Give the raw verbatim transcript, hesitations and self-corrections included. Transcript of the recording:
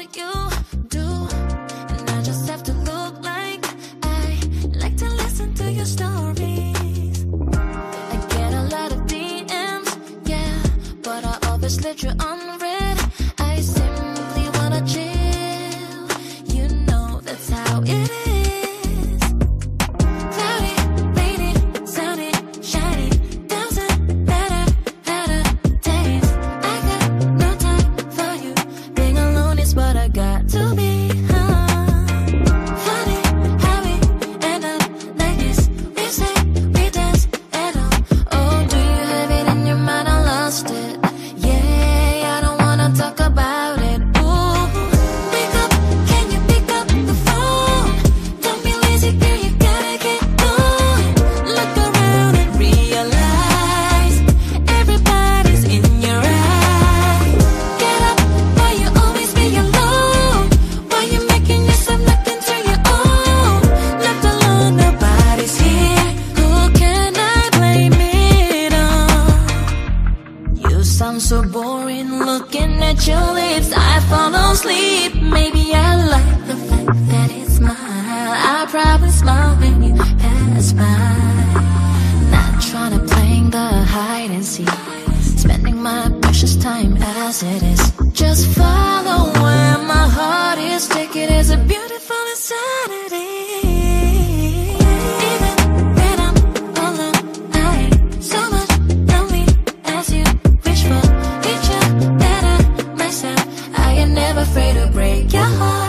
you do, and I just have to look like I like to listen to your stories. I get a lot of D Ms, yeah, but I always let you unread. I simply wanna chill, you know that's how it is. Cloudy, rainy, sunny, shiny, doesn't matter, matter days. I got no time for you, being alone is what I got to be, huh? Funny how we end up like this. We say we dance at all. Oh, do you have it in your mind? I lost it. Yeah, I don't wanna talk about it. Ooh, wake up, can you pick up the phone? Don't be lazy, girl, you gotta get going. Look around and realize everybody's in your eyes. Get up, why you always be alone? Why you making yourself look into your own? Left alone, nobody's here. Who can I blame it on? You sound so boring looking at your lips. I fall asleep. Maybe I like the fact that it's mine. I probably smile when you pass by. Not trying to playing the hide and seek, spending my precious time as it is. Just follow where my heart is. Take it as a beautiful insanity. Even when I'm alone, I ain't so much lonely as you wish for. Picture better myself. I am never afraid to break your heart.